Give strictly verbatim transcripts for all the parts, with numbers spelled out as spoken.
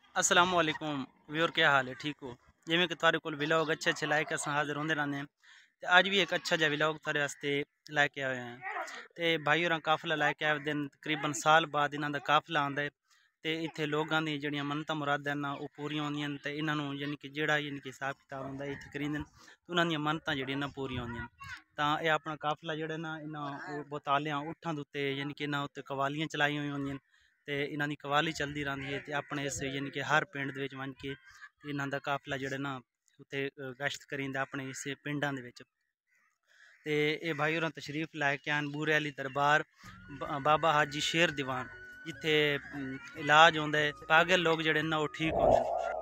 अस्सलाम वालेकुम व्यूअर, क्या हाल है? ठीक हो? जिमें कि तुहारे कोल व्लॉग अच्छे अच्छे लाइक अस हाजिर होंदे रहंदे हैं। ते अज भी एक अच्छा जिहा व्लॉग तुहारे वास्ते लैके आए हैं। ते भाई होरां काफिला लैके आए दिन तकरीबन साल बाद इन्हां दा काफिला आंदा है। ते इत्थे लोगां दी जेहड़ियां मन्नतां मुरादां न ओह पूरियां होंदियां न। ते इन्हां नूं यानी कि जेहड़ा यानी कि हिसाब किताब हुंदा है इत्थे करींदे न, ते उन्हां दियां मन्नतां जेहड़ियां न पूरियां होंदियां न। तां एह् अपना काफिला जेहड़ा ना इन्हां बोतालियां उट्ठां दे उत्ते यानी कि इन्हां उत्ते कवालियां चलाई होई होंदियां न। ते इन्हां दी कवाली चलदी रैंह्दी है। ते अपने इस यानी कि हर पिंड दे विच वन के इन्हां दा काफिला जेहड़ा ना उत्थे गश्त करींदा अपने इस पिंडां दे विच। ते एह् भाई होरां तशरीफ लैके आन बूरे आह्ली दरबार बाबा हाजी शेर दीवान, जित्थे इलाज होंदा है, पागल लोग जेहड़े न ओह ठीक होंदे न।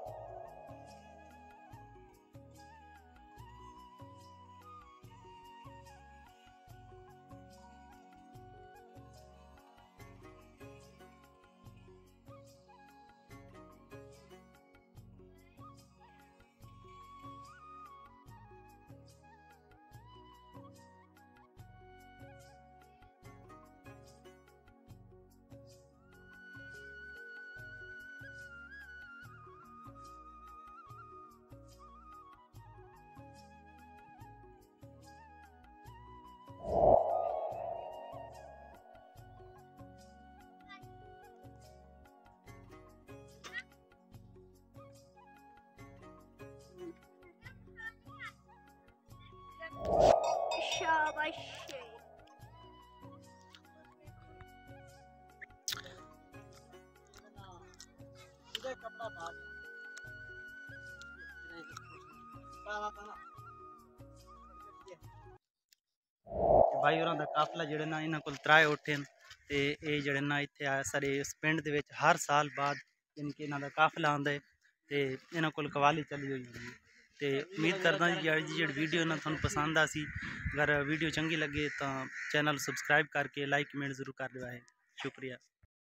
शाबाश। भाई होरां दा काफिला जेहड़े ना इन्हां कोल त्राए ऊँट न। ते एह् जेहड़े ना इत्थे साढ़े इस पिंड दे विच हर साल बाद यानी कि इन्हां दा काफिला आंदा है। ते इन्हां कोल कवाली चली होई होंदी है। ते उम्मीद करदा जी अज्ज दी जेहड़ी वीडियो ना तुहानूं पसंद आसी। अगर वीडियो चंगी लगे तां चैनल सबसक्राइब करके लाइक कमेंट जरूर कर लियो है। शुक्रिया।